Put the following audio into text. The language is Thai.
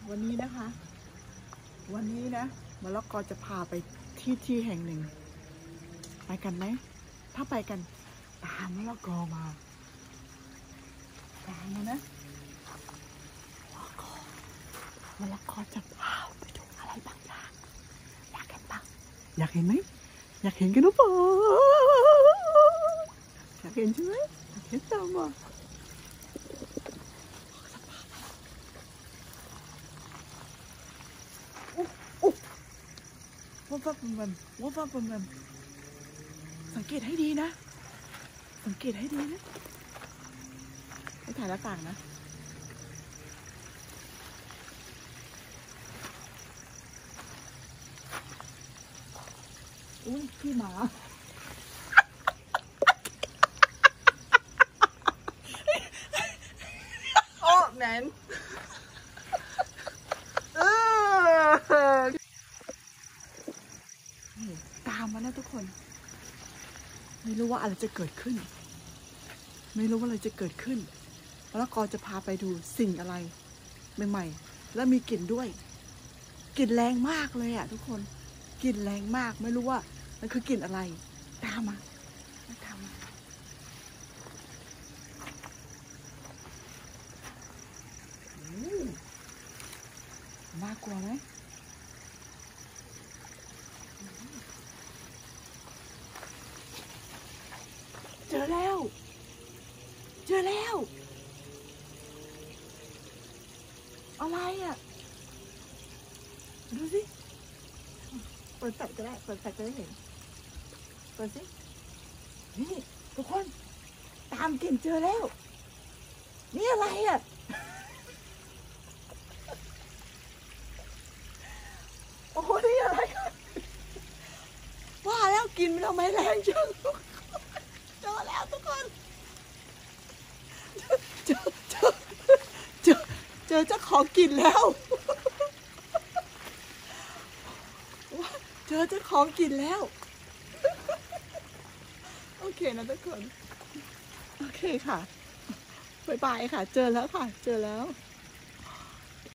วันนี้นะคะ วันนี้นะมะละกอจะพาไปที่แห่งหนึ่งไปกันไหมถ้าไปกันตามมะละกอมาตามมานะมะละกอจะพาไปดูอะไรบางอย่างอยากเห็นปะอยากเห็นไหมอยากเห็นกันหรือเปล่าอยากเห็นใช่ไหมอยากเห็นตามมาว่ามันสังเกตให้ดีนะสังเกตให้ดีนะไม่ถ่ายหน้าต่างนะอุ้ยพี่หมาโอ้แมนตามมานะทุกคนไม่รู้ว่าอะไรจะเกิดขึ้นไม่รู้ว่าอะไรจะเกิดขึ้นแล้วก็จะพาไปดูสิ่งอะไรใหม่ๆแล้วมีกลิ่นด้วยกลิ่นแรงมากเลยอ่ะทุกคนกลิ่นแรงมากไม่รู้ว่ามันคือกลิ่นอะไรตามมาตามมาน่ากลัวไหมเจอแล้วอะไรอ่ะดูสิเปิดแฟลชก็ได้เปิดแฟลชจะได้เห็นเปิดสินี่ทุกคนตามกลิ่นเจอแล้วนี่อะไรอ่ะโอ้โหนี่อะไรว่าแล้วกินมันทำไมแรงจังเจอแล้วทุกคนเจอเจ้าของกินแล้วเจอเจ้าของกินแล้วโอเคนะทุกคนโอเคค่ะบ๊ายบายค่ะเจอแล้วค่ะเจอแล้ว